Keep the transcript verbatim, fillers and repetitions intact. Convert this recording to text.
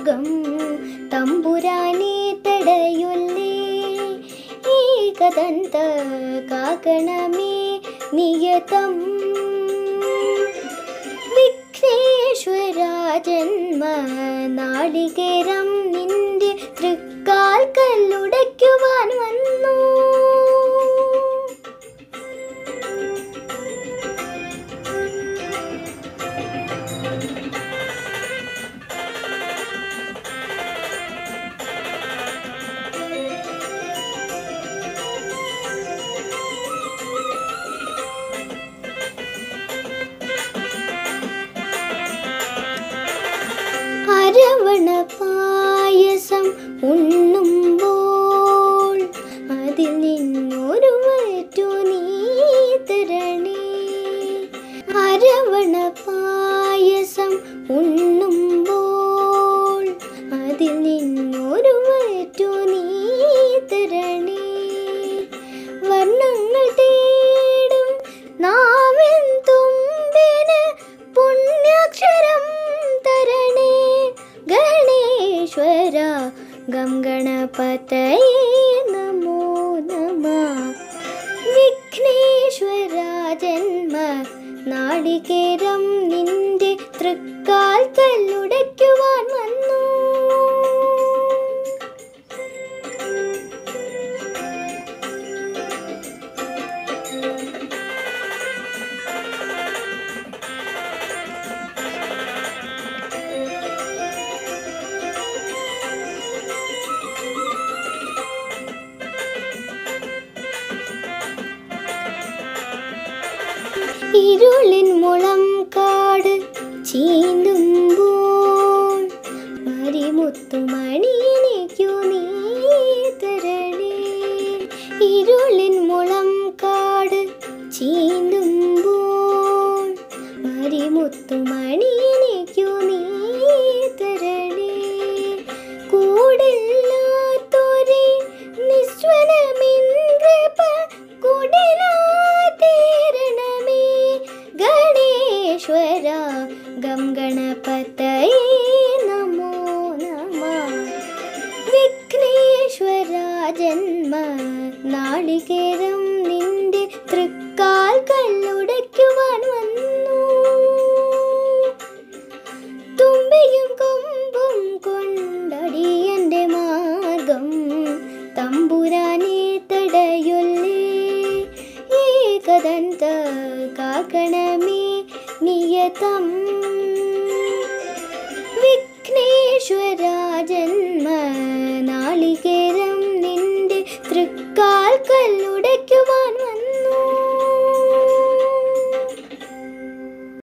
മാർഗം തമ്പുരാനെ തടയൊല്ലേ ഏകദന്ത കാകണമേ നിയതം വിഘ്നേശ്വര ജന്മ നാളികേരം നിന്റെ തൃക്കാൽ കല്ലുടയ്ക്കുവാൻ വന്നു അരവണ പായസം ഉണ്ണുമ്പോൾ അതിൽ നിന്നൊരു വറ്റു നീ തരണേ അരവണ പായസം ഉണ്ണുമ്പോൾ അതിൽ നിന്നൊരു വറ്റു നീ തരണേ വർണ്ണങ്ങൾ തേടും നാവിൻ തുമ്പിന് പുണ്യാക്ഷരം തരണേ ഗണേശ്വര ഗം ഗണപതയേ നമോ നമഃ വിഘ്നേശ്വര ജന്മ നാളികേരം നിന്റെ തൃക്കാൽ കല്ലുടയ്ക്കുവാൻ വന്നു ഇരുളിൻ മുളം കാട് ചീന്തുമ്പോൾ മരിമുത്തുമണിയനിക്കു നീ തരണേ ഇരുളിൻ മുളം കാട് ചീന്തുമ്പോൾ മരിമുത്തുമണിയനിക്കു നീ തരണേ കൂടില്ലാത്തൊരേ നിസ്വനമിന്ദ്രപ കുടിലാതീരണമേ ഗണേശ്വര ഗം ഗണപതയേ നമോ നമഃ വിഘ്നേശ്വര ജന്മ നാളികേരം നിന്റെ തൃക്കാൽ കല്ലുടയ്ക്കുവാൻ വന്നു തുമ്പിയും കൊമ്പും കൊണ്ടടിയന്റെ മാർഗം തമ്പുരാനെ തടയൊല്ലേ ഏകദന്ത കാകണമേ നിയതം